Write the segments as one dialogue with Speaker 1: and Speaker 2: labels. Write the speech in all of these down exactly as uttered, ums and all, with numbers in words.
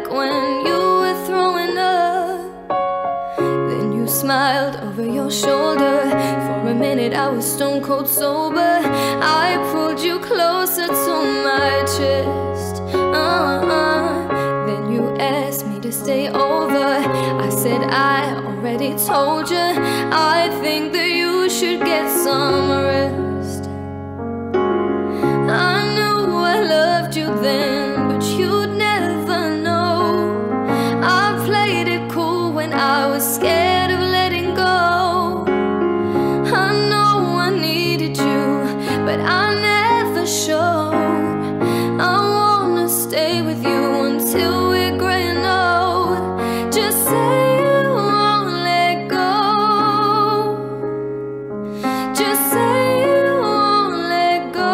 Speaker 1: back when you were throwing up. Then you smiled over your shoulder. For a minute I was stone cold sober. I pulled you closer to my chest. uh-uh. Then you asked me to stay over. I said I already told you. I think that you should get some rest. I knew I loved you then, but you'd never know. I played it cool when I was scared of letting go. I know I needed you, but I never showed. I wanna stay with you until we're gray and old. Just say you won't let go. Just say you won't let go.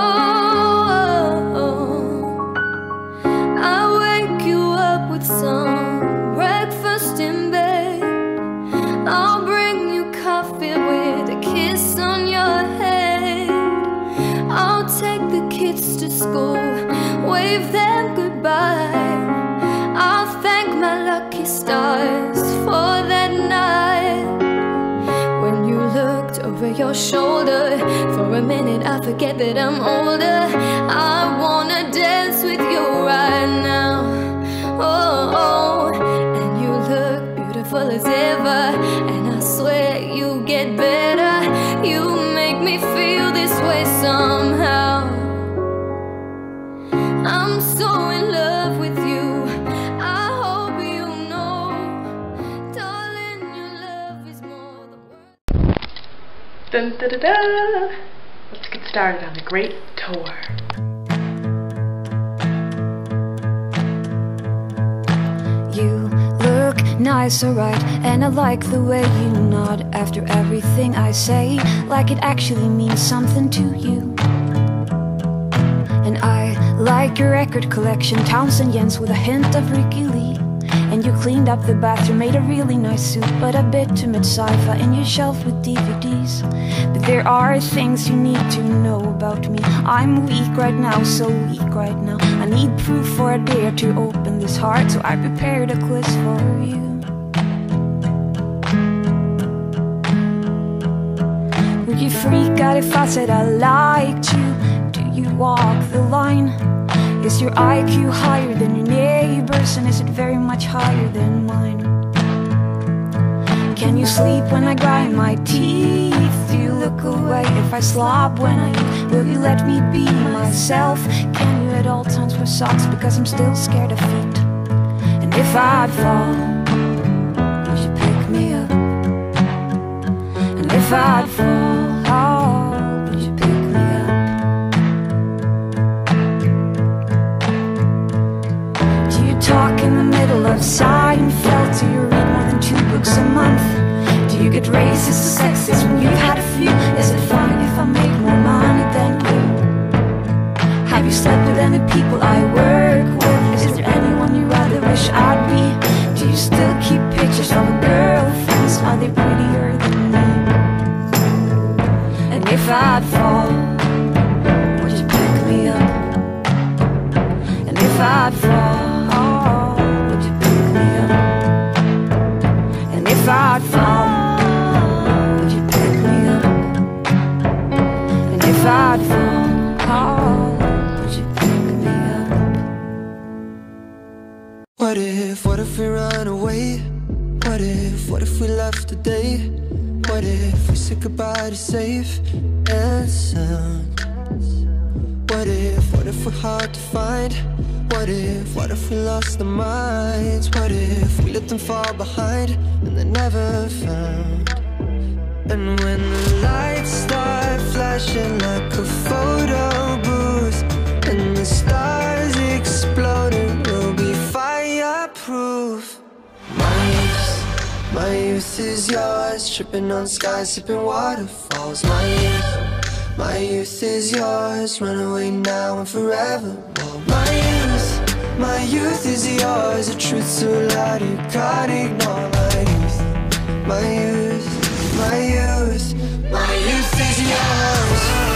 Speaker 1: I wake you up with some breakfast in bed. I'll bring you coffee with a kiss on your head. I'll take the kids to school, wave them goodbye. I'll thank my lucky stars for that night. When you looked over your shoulder, for a minute I forget that I'm older. I wanna dance with you right now. Oh, oh. And you look beautiful as ever, and I swear you get better. You make me feel this way somehow. I'm so in love with you. I hope you know, darling, your love is more than worth.
Speaker 2: Dun, da, da, da. Let's get started on the great tour.
Speaker 3: You look nice, alright, and I like the way you nod after everything I say, like it actually means something to you. And I like your record collection, Townsend Jens with a hint of Ricky Lee. And you cleaned up the bathroom, made a really nice soup, but a bit too much sci-fi in your shelf with D V Ds. But there are things you need to know about me. I'm weak right now, so weak right now. I need proof for I dare to open this heart, so I prepared a quiz for you. Would you freak out if I said I liked you? Do you walk the line? Is your I Q higher than your neighbor's, and is it very much higher than mine? Can you sleep when I grind my teeth? Do you look away if I slob when I eat? Will you let me be myself? Can you at all times wear socks, because I'm still scared of feet? And if I'd fall, would you pick me up? And if I'd fall, oh, would you pick me up? Do you talk in the middle of Seinfeld? Do you read more than two books a month? Do you get racist or sexist when you've had a few? Is it funny if I make more money than you? Have you slept with any people I work with? Is there anyone you rather wish I'd be? Do you still keep pictures of girlfriends? Are they prettier than me? And if I'd fall, would you pick me up? And if I'd fall, oh, would you pick me up? And if I'd fall, would you pick me up? And if I'd fall, oh, would you pick me up?
Speaker 4: What if, what if we run away? What if, what if we left today? What if we said goodbye to safe and sound? What if, what if we're hard to find? What if, what if we lost our minds? What if we let them fall behind and they're never found? And when the lights start flashing like a photo booth and the stars exploding, we'll be fireproof. My youth, my youth is yours, tripping on skies, sipping waterfalls. My youth, my youth is yours, run away now and forever. My youth, my youth is yours, a truth so loud you can't ignore. My youth, my youth, my youth, my youth is yours.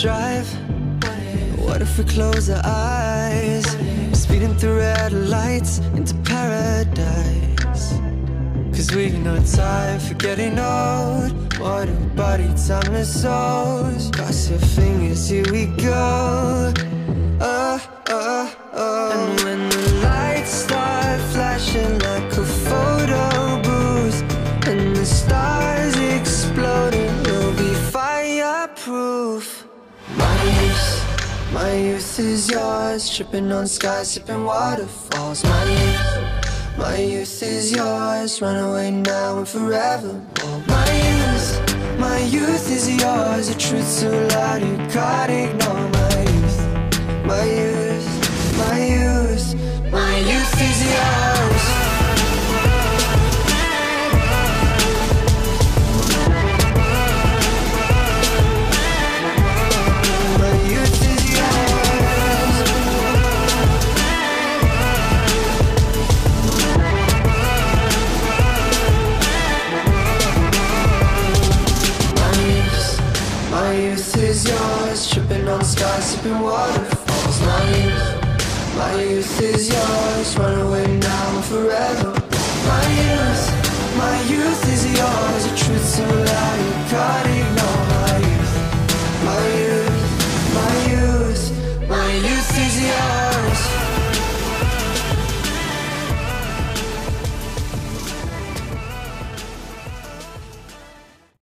Speaker 4: drive? What if we close our eyes? Speeding through red lights into paradise. Cause we know time for getting old. What a body, timeless souls. Cross your fingers, here we go. Oh, oh, oh. And when the lights start flashing like a photo booth, and the stars exploding, we'll be fireproof. My youth, my youth is yours. Tripping on skies, sipping waterfalls. My youth, my youth is yours. Run away now and forevermore. My youth, my youth is yours. The truth so loud you can't ignore. My youth, my youth, my youth, my youth is yours. My youth is yours. My youth, my youth is yours. Tripping on skies, sipping waterfalls. My youth, my youth is yours. Run away now and forever. My youth, my youth is yours. The truth